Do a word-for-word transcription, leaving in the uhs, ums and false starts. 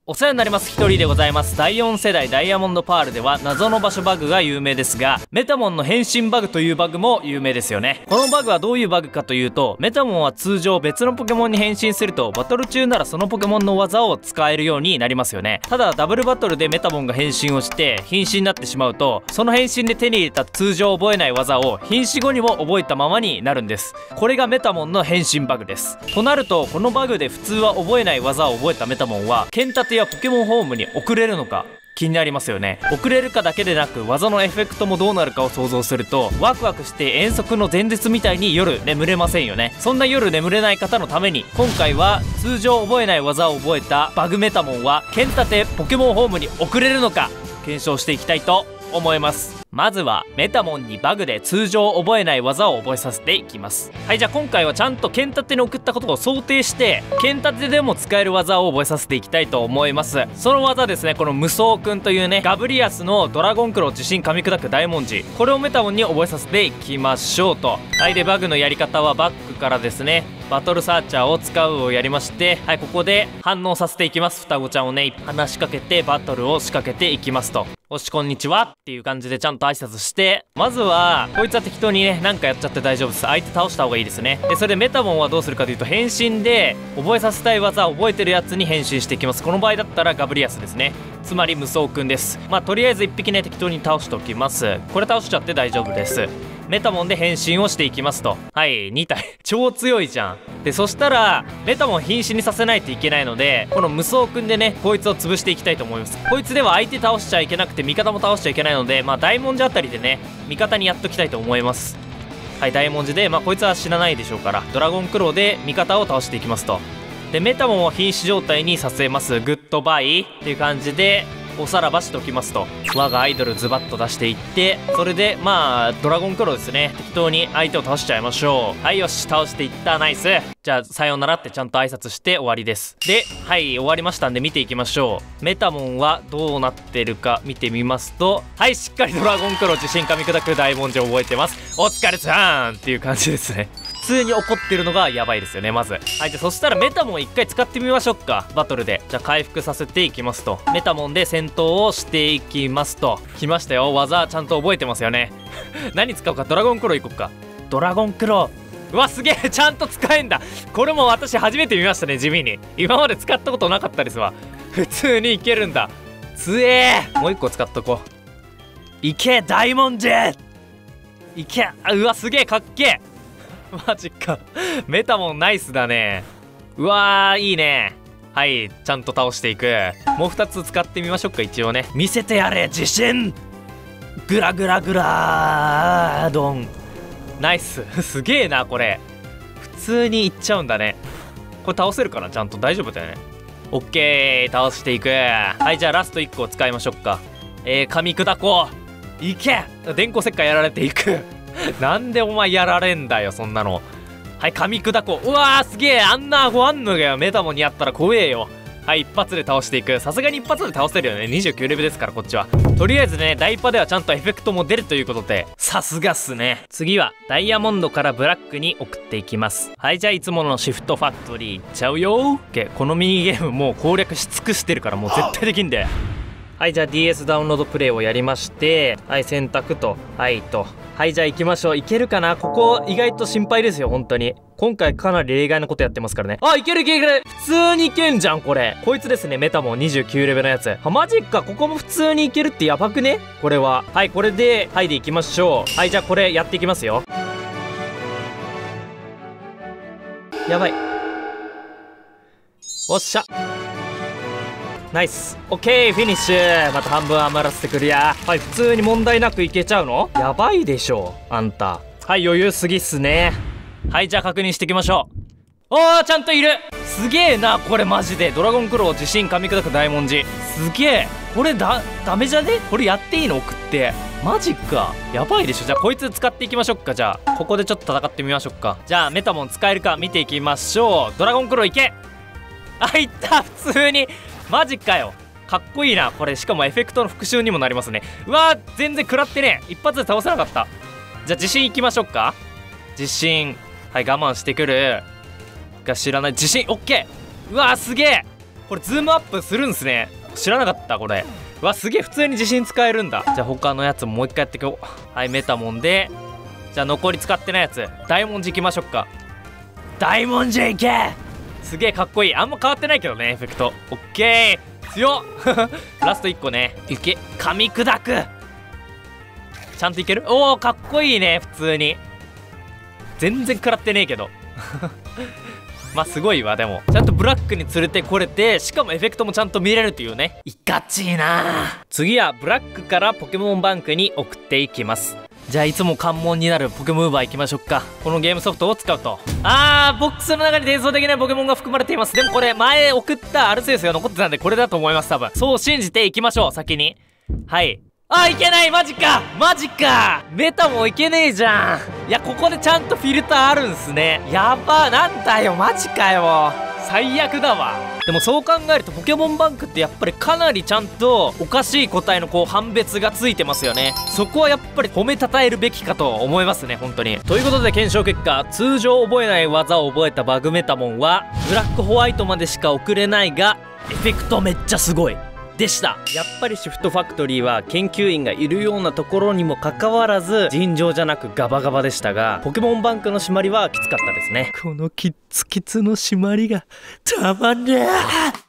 お世話になります。ひとりでございます。だいよん世代ダイヤモンドパールでは謎の場所バグが有名ですが、メタモンの変身バグというバグも有名ですよね。このバグはどういうバグかというと、メタモンは通常別のポケモンに変身するとバトル中ならそのポケモンの技を使えるようになりますよね。ただダブルバトルでメタモンが変身をして瀕死になってしまうと、その変身で手に入れた通常覚えない技を瀕死後にも覚えたままになるんです。これがメタモンの変身バグです。となると、このバグで普通は覚えない技を覚えたメタモンは剣立てやポケモンホームに送れるのか気になりますよね。送れるかだけでなく技のエフェクトもどうなるかを想像すると、ワクワクして遠足の前日みたいに夜眠れませんよね。そんな夜眠れない方のために、今回は通常覚えない技を覚えたバグメタモンは剣立てポケモンホームに送れるのか検証していきたいと思います。まずはメタモンにバグで通常覚えない技を覚えさせていきます。はい、じゃあ今回はちゃんと剣立てに送ったことを想定して剣立てでも使える技を覚えさせていきたいと思います。その技ですね、この無双くんというね、ガブリアスのドラゴンクロー自信噛み砕く大文字、これをメタモンに覚えさせていきましょうと。はい、でバグのやり方はバックからですね、バトルサーチャーを使うをやりまして、はい、ここで反応させていきます。双子ちゃんをね話しかけてバトルを仕掛けていきますと。おしこんにちはっていう感じでちゃんと挨拶して、まずはこいつは適当にねなんかやっちゃって大丈夫です。相手倒した方がいいですね。でそれでメタモンはどうするかというと、変身で覚えさせたい技を覚えてるやつに変身していきます。この場合だったらガブリアスですね、つまり無双くんです。まあとりあえずいっぴきね適当に倒しておきます。これ倒しちゃって大丈夫です。メタモンで変身をしていきますと。はいに体超強いじゃん。でそしたらメタモン瀕死にさせないといけないので、この無双くんでねこいつを潰していきたいと思います。こいつでは相手倒しちゃいけなくて味方も倒しちゃいけないので、まあ大文字あたりでね味方にやっときたいと思います。はい、大文字でまあこいつは死なないでしょうから、ドラゴンクローで味方を倒していきますと。でメタモンを瀕死状態にさせます。グッドバイっていう感じでおさらばしておきますと。我がアイドルズバッと出していって、それでまあドラゴンクローですね、適当に相手を倒しちゃいましょう。はいよし、倒していった。ナイス。じゃあさようならってちゃんと挨拶して終わりです。ではい終わりましたんで見ていきましょう。メタモンはどうなってるか見てみますと、はいしっかりドラゴンクロー自信噛み砕く大文字を覚えてます。お疲れさんっていう感じですね。普通に怒ってるのがやばいですよねまず。はい、じゃあそしたらメタモン一回使ってみましょうか、バトルで。じゃあ回復させていきますと。メタモンで戦闘をしていきますと。来ましたよ、技ちゃんと覚えてますよね何使うか、ドラゴンクローいこっか。ドラゴンクロー、うわすげえちゃんと使えんだ。これも私初めて見ましたね、地味に。今まで使ったことなかったですわ。普通にいけるんだ、つえー。もう一個使っとこう。いけ大文字いけ。うわすげえかっけえマジかメタモンナイスだね。うわーいいね。はいちゃんと倒していく。もうふたつ使ってみましょうか一応ね。見せてやれ自信グラグラグラードン。ナイスすげえなこれ。普通にいっちゃうんだね。これ倒せるかな、ちゃんと大丈夫だよね。オッケー倒していく。はいじゃあラストいっこを使いましょうか。えー、噛み砕こう。いけ電光石火やられていくなんでお前やられんだよそんなの。はい噛み砕こう。うわーすげえ、あんな顎あんのがよメタモンにあったら怖えよ。はい一発で倒していく。さすがに一発で倒せるよね、にじゅうきゅうレベルですからこっちは。とりあえずねダイパではちゃんとエフェクトも出るということでさすがっすね。次はダイヤモンドからブラックに送っていきます。はいじゃあいつものシフトファクトリーいっちゃうよー。OK、このミニゲームもう攻略し尽くしてるからもう絶対できんで。はいじゃあ ディーエス ダウンロードプレイをやりまして、はい選択とはいと。はいじゃあ行きましょう。いけるかな、ここ意外と心配ですよ本当に。今回かなり例外のことやってますからね。あいけるいけるいける、普通にいけんじゃんこれ。こいつですねメタモンにじゅうきゅうレベルのやつ。あマジか、ここも普通にいけるってやばくねこれは。はいこれではいでいきましょう。はいじゃあこれやっていきますよ。やばい、おっしゃナイス。オッケーフィニッシュ。また半分余らせてくるや。はい普通に問題なくいけちゃうのやばいでしょあんた。はい余裕すぎっすね。はいじゃあ確認していきましょう。おーちゃんといる。すげえなこれマジで。ドラゴンクロー自信噛み砕く大文字すげえ。これだダメじゃねこれ。やっていいの送ってマジかやばいでしょ。じゃあこいつ使っていきましょうか。じゃあここでちょっと戦ってみましょうか。じゃあメタモン使えるか見ていきましょう。ドラゴンクローいけ。あいった普通に。マジかよかっこいいなこれ。しかもエフェクトの復習にもなりますね。うわー全然食らってね、一発で倒せなかった。じゃあ自信いきましょうか。自信はい我慢してくるが知らない。自信オッケー。うわーすげえこれズームアップするんすね。知らなかったこれ。うわすげえ、普通に自信使えるんだ。じゃあ他のやつももう一回やっていこう。はい、メタモンで、じゃあ残り使ってないやつ大文字いきましょうか。大文字いけ。すげえかっこいい。あんま変わってないけどねエフェクト。オッケー、強っラストいっこね。いけ、噛み砕く。ちゃんといける。おおかっこいいね。普通に全然食らってねえけどまあすごいわ。でもちゃんとブラックに連れてこれて、しかもエフェクトもちゃんと見れるというね。いかちいな。次はブラックからポケモンバンクに送っていきます。じゃあいつも関門になるポケモンウーバーいきましょうか。このゲームソフトを使うと、あーボックスの中に伝送できないポケモンが含まれています。でもこれ前送ったアルセウスが残ってたんでこれだと思います。多分そう信じていきましょう。先に、はい。あ、いけない。マジかマジか。メタもいけねえじゃん。いやここでちゃんとフィルターあるんすね。やば。なんだよマジかよ。最悪だわ。でもそう考えるとポケモンバンクってやっぱりかなりちゃんとおかしい答えのこう判別がついてますよね。そこはやっぱり褒めたたえるべきかと思いますね本当に。ということで検証結果、通常覚えない技を覚えたバグメタモンはブラックホワイトまでしか送れないがエフェクトめっちゃすごいでした。やっぱりシフトファクトリーは研究員がいるようなところにもかかわらず尋常じゃなくガバガバでしたが、ポケモンバンクの締まりはきつかったですね。このキッツキツの締まりがたまんねえ。